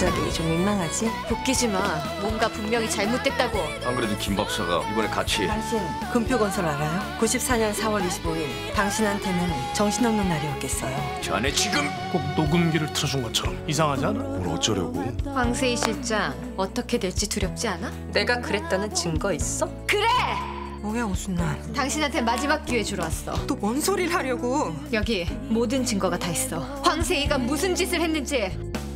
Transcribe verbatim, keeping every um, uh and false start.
갑자기 좀 민망하지? 웃기지 마. 뭔가 분명히 잘못됐다고. 안 그래도 김 박사가 이번에 같이 당신 금표건설 알아요? 구십사 년 사월 이십오일 당신한테는 정신없는 날이었겠어요. 자네 지금 꼭 녹음기를 틀어준 것처럼 이상하지 않아? 뭘 어쩌려고? 황세희 실장, 어떻게 될지 두렵지 않아? 내가 그랬다는 증거 있어? 그래! 뭐야 오순날. 당신한테 마지막 기회 주러 왔어. 또 뭔 소리를 하려고? 여기 모든 증거가 다 있어. 황세희가 무슨 짓을 했는지.